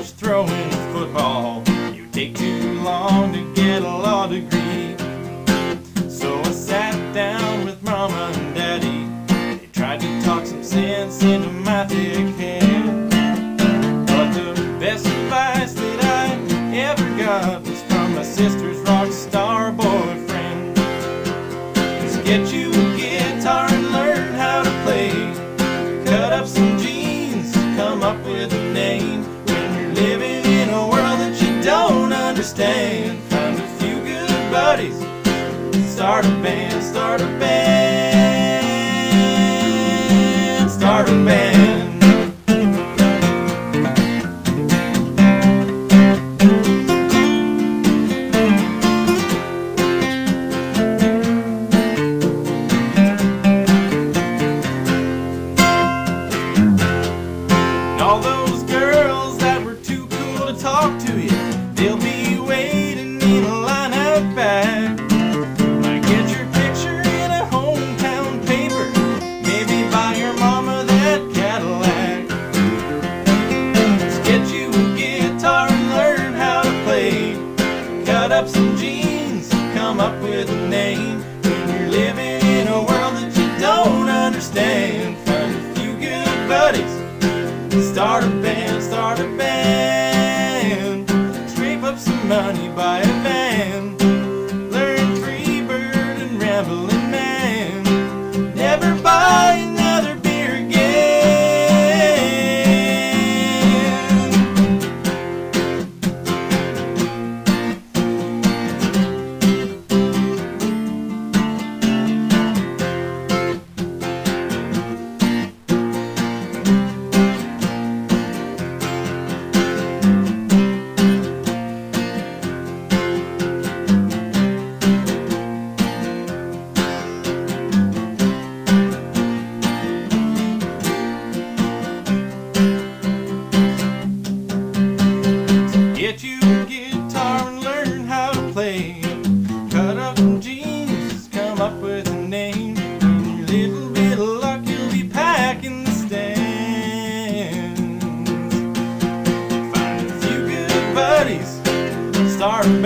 college throwing football. You take too long to get a law degree. So I sat down with Mama and Daddy. They tried to talk some sense into my thick head. But the best advice that I ever got was from my sister's rock star boyfriend. Just get you a guitar and learn how to play. Cut up some jeans, come up with a name. When you're living in a world that you don't understand, find a few good buddies, start a band, start a band, start a band. All those girls that were too cool to talk to you, they'll be waiting in a line out back. Might get your picture in a hometown paper, maybe buy your mama that Cadillac. Just get you a guitar and learn how to play. Cut up some jeans, come up with a name. When you're living in a world that you don't understand, find a few good buddies, start a band, start a band. Scrape up some money, buy a van. Learn Freebird and Ramblin' Man. Never buy another beer again. Get you a guitar and learn how to play. Cut up some jeans, come up with a name. In your little bit of luck, you'll be packing the stands. Find a few good buddies, start a